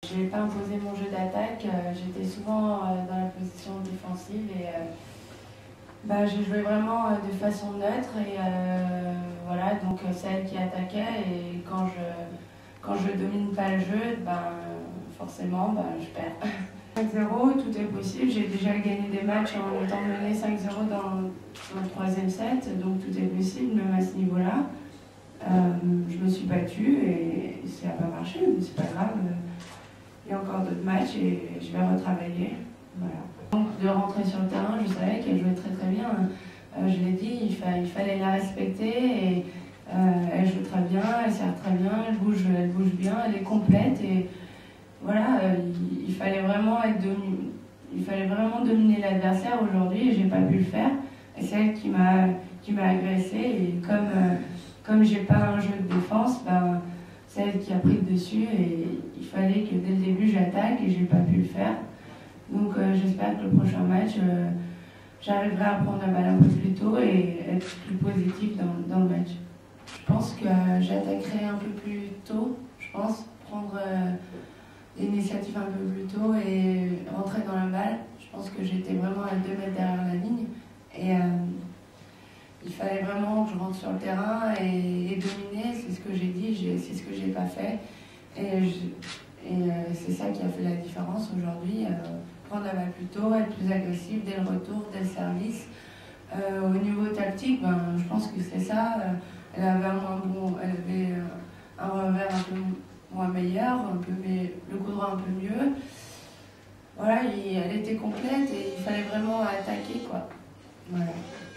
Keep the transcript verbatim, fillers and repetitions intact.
je n'ai pas imposé mon jeu d'attaque, euh, j'étais souvent euh, dans la position défensive et euh, bah, j'ai joué vraiment euh, de façon neutre et euh, voilà, donc c'est elle qui attaquait et quand je, quand je domine pas le jeu, ben, forcément ben, je perds. cinq zéro, tout est possible, j'ai déjà gagné des matchs en étant mené cinq zéro dans, dans le troisième set, donc tout est possible même à ce niveau-là. Euh, je me suis battue et ça n'a pas marché, mais c'est pas grave. Il y a encore d'autres matchs et je vais retravailler. Voilà. Donc de rentrer sur le terrain, je savais qu'elle jouait très très bien. Euh, je l'ai dit, il, fa il fallait la respecter et euh, elle joue très bien, elle sert très bien, elle bouge, elle bouge bien, elle est complète et voilà, euh, il, il fallait vraiment être dominé. Il fallait vraiment dominer l'adversaire aujourd'hui et j'ai pas pu le faire. Et c'est elle qui m'a qui m'a agressée et comme euh, Comme j'ai pas un jeu de défense, ben, c'est elle qui a pris le dessus et il fallait que dès le début j'attaque et j'ai pas pu le faire. Donc euh, j'espère que le prochain match, euh, j'arriverai à prendre la balle un peu plus tôt et être plus positive dans, dans le match. Je pense que euh, j'attaquerai un peu plus tôt, je pense, prendre euh, l'initiative un peu plus tôt et rentrer dans la balle. Je pense que j'étais vraiment à deux mètres derrière la ligne. Et, euh, il fallait vraiment que je rentre sur le terrain et, et dominer, c'est ce que j'ai dit, c'est ce que j'ai pas fait. Et, je, et euh, c'est ça qui a fait la différence aujourd'hui. Euh, prendre la balle plus tôt, être plus agressif dès le retour, dès le service. Euh, au niveau tactique, ben, je pense que c'est ça. Euh, elle avait, un, bon, elle avait un revers un peu moins meilleur, un peu, mais le coup droit un peu mieux. Voilà, il, elle était complète et il fallait vraiment attaquer, quoi. Voilà.